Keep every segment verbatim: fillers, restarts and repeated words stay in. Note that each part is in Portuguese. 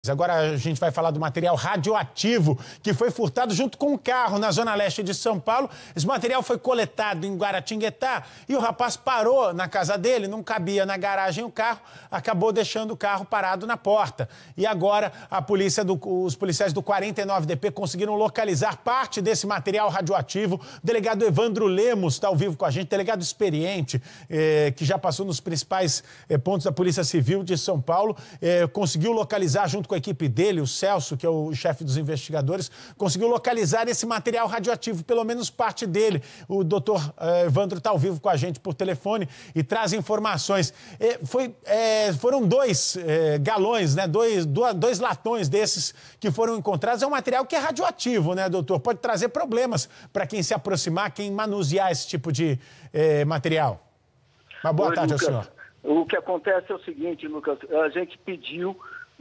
Agora a gente vai falar do material radioativo que foi furtado junto com um carro na zona leste de São Paulo. Esse material foi coletado em Guaratinguetá e o rapaz parou na casa dele, não cabia na garagem o carro, acabou deixando o carro parado na porta. E agora a polícia do, os policiais do quarenta e nove D P conseguiram localizar parte desse material radioativo. O delegado Evandro Lemos está ao vivo com a gente, delegado experiente, eh, que já passou nos principais eh, pontos da Polícia Civil de São Paulo, eh, conseguiu localizar junto com a equipe dele, o Celso, que é o chefe dos investigadores, conseguiu localizar esse material radioativo, pelo menos parte dele. O doutor eh, Evandro está ao vivo com a gente por telefone e traz informações. Eh, foi, eh, foram dois eh, galões, né? dois, dois latões desses que foram encontrados. É um material que é radioativo, né, doutor? Pode trazer problemas para quem se aproximar, quem manusear esse tipo de eh, material. Uma boa Oi, tarde Lucas. ao senhor. O que acontece é o seguinte, Lucas, a gente pediu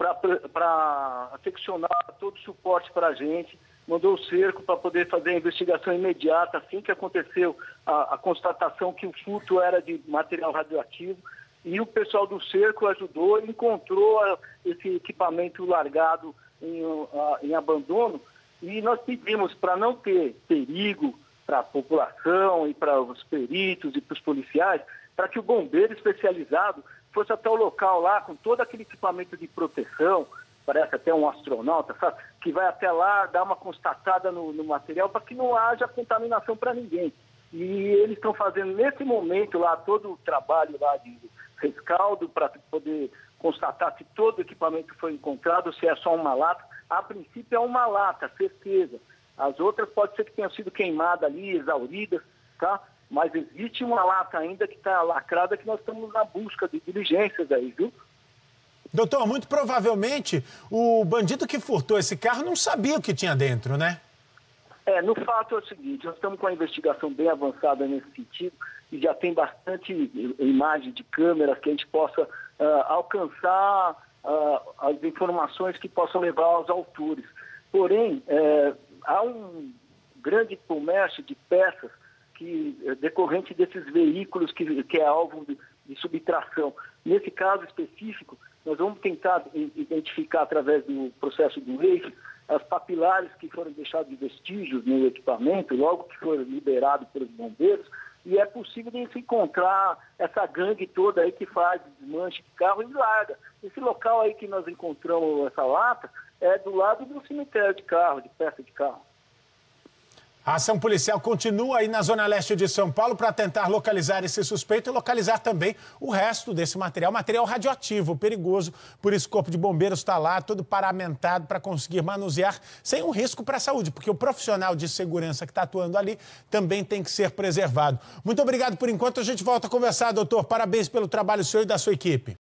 para afeccionar todo o suporte para a gente, mandou o cerco para poder fazer a investigação imediata, assim que aconteceu a, a constatação que o furto era de material radioativo, e o pessoal do cerco ajudou e encontrou a, esse equipamento largado em, a, em abandono, e nós pedimos para não ter perigo para a população e para os peritos e para os policiais, para que o bombeiro especializado fosse até o local lá, com todo aquele equipamento de proteção, parece até um astronauta, sabe? Que vai até lá, dar uma constatada no, no material para que não haja contaminação para ninguém. E eles estão fazendo nesse momento lá todo o trabalho lá de rescaldo para poder constatar se todo o equipamento foi encontrado, se é só uma lata. A princípio é uma lata, certeza. As outras pode ser que tenham sido queimadas ali, exauridas, tá? Mas existe uma lata ainda que está lacrada que nós estamos na busca de diligências aí, viu? Doutor, muito provavelmente o bandido que furtou esse carro não sabia o que tinha dentro, né? É, no fato é o seguinte, nós estamos com a investigação bem avançada nesse sentido e já tem bastante imagem de câmeras que a gente possa uh, alcançar uh, as informações que possam levar aos autores. Porém, uh, há um grande comércio de peças que, decorrente desses veículos que, que é alvo de, de subtração. Nesse caso específico, nós vamos tentar identificar através do processo do E I F as papilares que foram deixados de vestígios no equipamento, logo que foram liberados pelos bombeiros, e é possível de se encontrar essa gangue toda aí que faz desmanche de carro e larga. Esse local aí que nós encontramos essa lata é do lado do cemitério de carro, de peça de carro. A ação policial continua aí na zona leste de São Paulo para tentar localizar esse suspeito e localizar também o resto desse material, material radioativo, perigoso. Por isso o Corpo de Bombeiros está lá, todo paramentado para conseguir manusear sem um risco para a saúde, porque o profissional de segurança que está atuando ali também tem que ser preservado. Muito obrigado por enquanto, a gente volta a conversar, doutor. Parabéns pelo trabalho seu e da sua equipe.